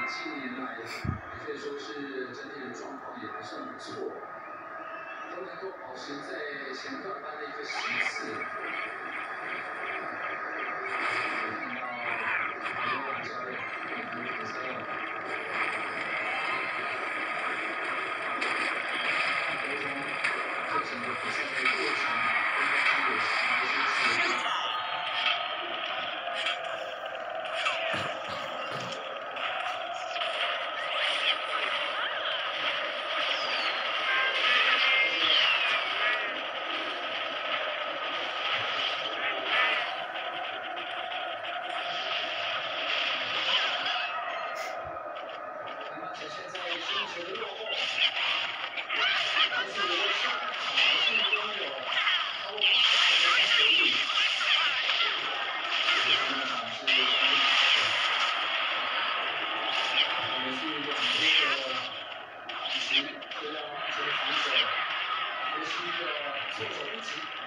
近年来可以说是整体的状况也还算不错，都能够保持在前段班的一个席次。看到刘华教练也很不错。这整个比赛的过程应该是有一些启发。那么现在星球的落后，但是我的下半场还是拥有超过8%的球率。上半场是关键时刻，也是两波的其实都要慢些防守，学习一个措手不及。